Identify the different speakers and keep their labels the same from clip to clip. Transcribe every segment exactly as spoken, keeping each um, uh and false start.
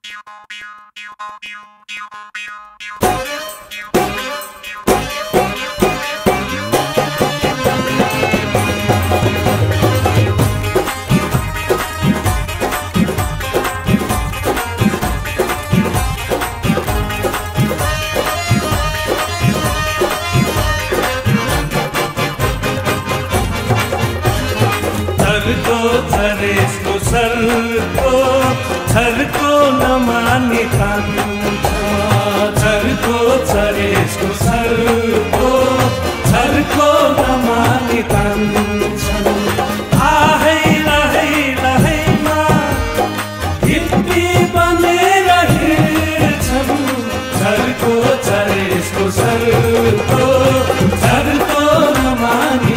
Speaker 1: sir इसको sir को sir को न माने सर को सर इसको सर को सर को न माने आहे रहे रहे ना हिप्पी बने रहे छम सर को सर इसको सर को सर को न माने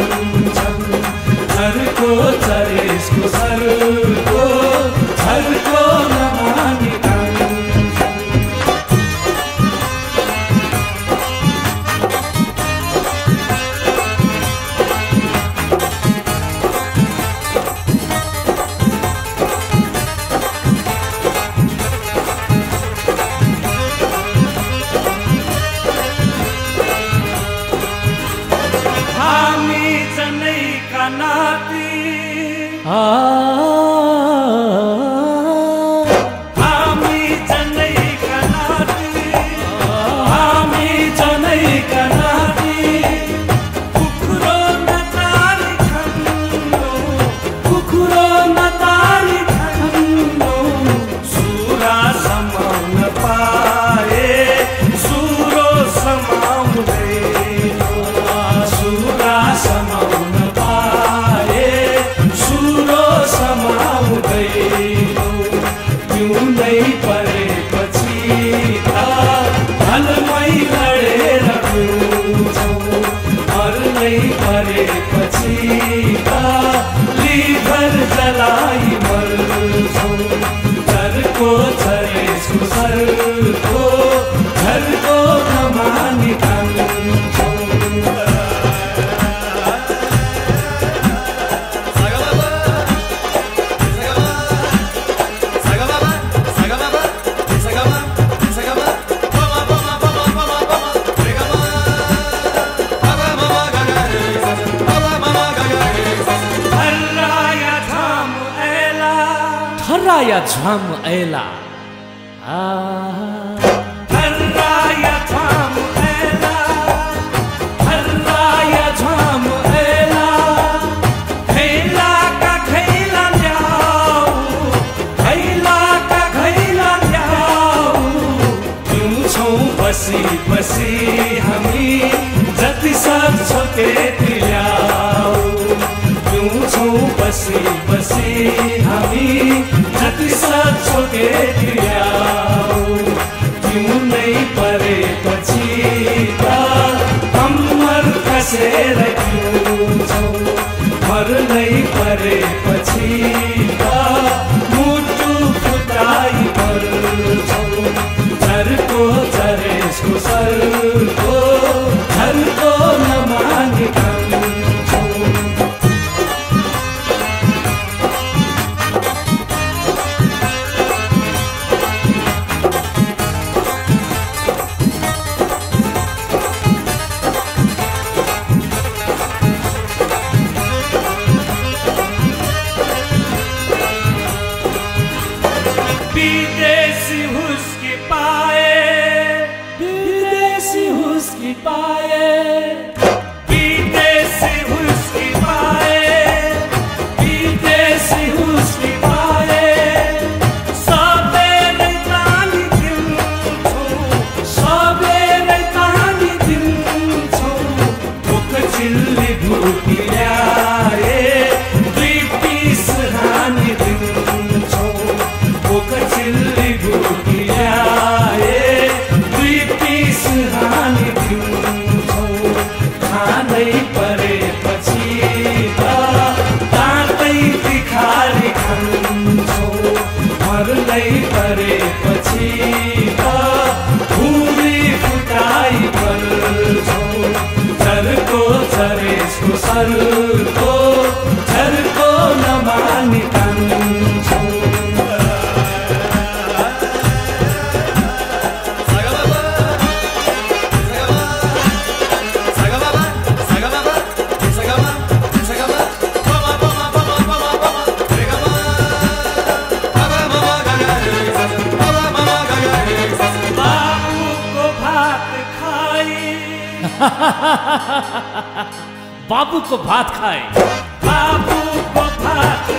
Speaker 1: सर को सर इसको सर को सर को न माने हामी जनै का नाती हामी जनै का नाती हामी जनै का नाती कुकुरो न तारी खन्नो कुकुरो न तारी खन्नो सुरा समाउन पाए सुरो समाउँदैन सुरा समाउन पाए सुरो समाउँदैन पिउनै परेपछि त भलमै लडेर पिउँछौ मर्नै परेपछि त लिभर जलाई मर्छौ सरको सरेसको सरको सरको नमानी कान्छौ
Speaker 2: थर्राया झम ऐला
Speaker 1: थर्राया झम ऐला थर्राया झम ऐला खैला का खैला ल्याऊ खैला का खैला ल्याऊ पिउँछौ बसी बसी हामी जति सक्छौ त्यति ल्याऊ पिउँछौ बसी बसी हामी जति सक्छौ त्यति ल्याऊ पिउनै परेपछि त कम्मर कसेर पिउँछौ मर्नै परेपछि त मुटु फुटाइ मर्छौ सरको सरेसको सरको सरको नमानी कान्छौ विदेशी हुस्की पाए विदेशी हुस्की पाए विदेशी हुस्की पाए विदेशी हुस्की पाए सबेरै तानी दिन्छौ सबेरै तानी दिन्छौ भोक चिल्ली भुटी ल्याए दुई पिस हानी दिन्छौ भोक चिल्ली भुटी ल्याए दुई पिस हानी दिन्छौ खानै परेपछि त दाँतै तिखारी खान्छौ मर्नै परेपछि त भुँडी फुटाइ मर्छौ सरको सरेसको सरको सरको नमानी कान्छौ
Speaker 2: बाबू को भात खाए,
Speaker 1: बाबू को भात